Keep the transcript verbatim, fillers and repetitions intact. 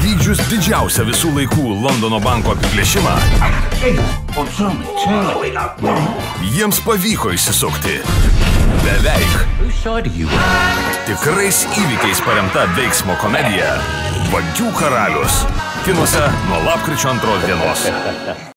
įvykdžius didžiausią visų laikų Londono banko apiplėšimą, jiems pavyko išsisukti. Beveik. Tikrais įvykiais paremta veiksmo komedija Vagių karalius. Kinuose nuo lapkričio antros dienos.